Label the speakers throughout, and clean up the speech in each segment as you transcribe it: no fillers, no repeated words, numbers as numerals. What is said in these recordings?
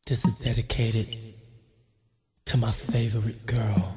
Speaker 1: This is dedicated to my favorite girl.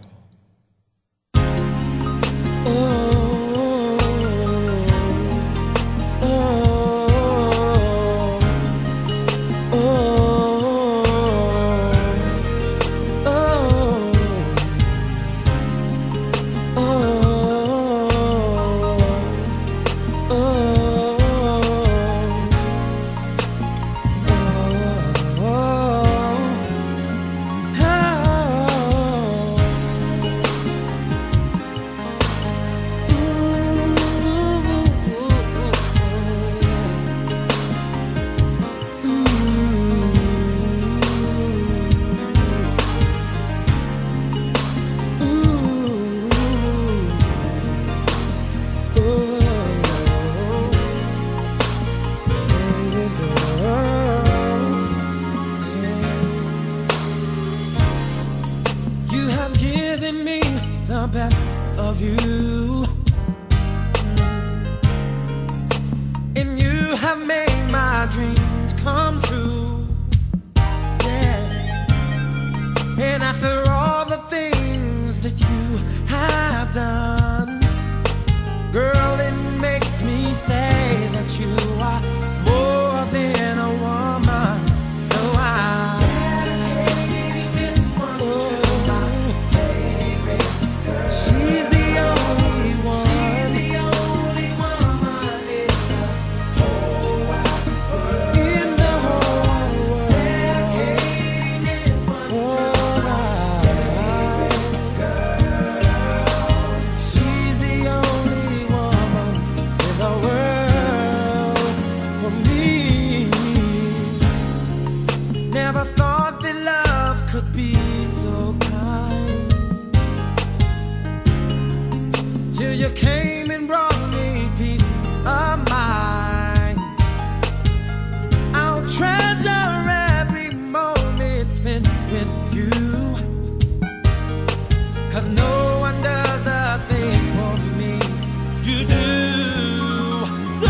Speaker 2: Given me the best of you, and you have made my dreams come true. Yeah, and after all the things that you have done, girl, it makes me say that you are more than a woman. So I'm dedicating this one to my favorite girl. She's the only one. She's the only woman in the whole wide world. In the whole wide world. Dedicating this one to my favorite girl. She's the only woman in the world for me. Never thought that love could be so kind, till you came and brought me peace of mind. I'll treasure every moment spent with you, 'cause no one does the things for me you do. So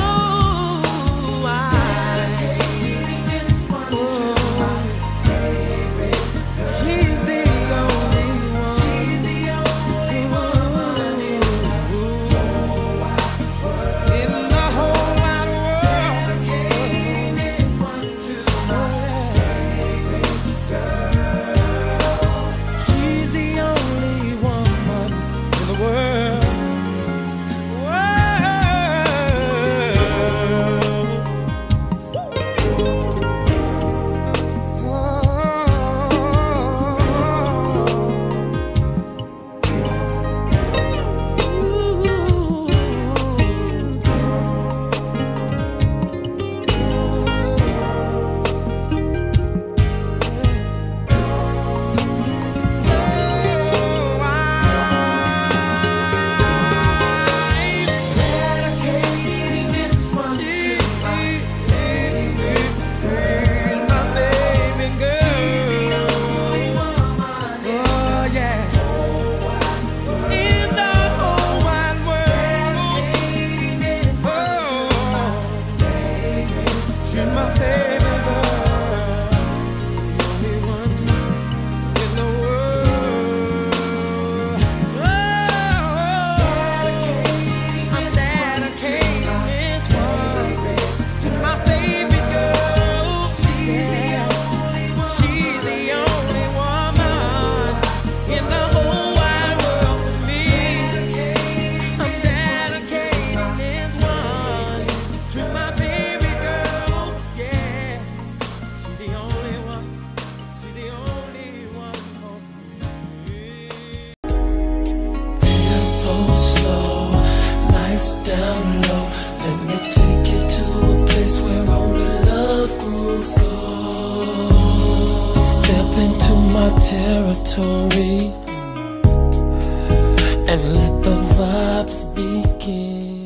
Speaker 2: she's the only one. She's the only woman in the whole wide world. In the whole wide world. Dedicating this one to my favorite girl. She's the only woman in the world.
Speaker 1: Down low, let me take you to a place where only love grows gold. Step into my territory and let the vibes begin.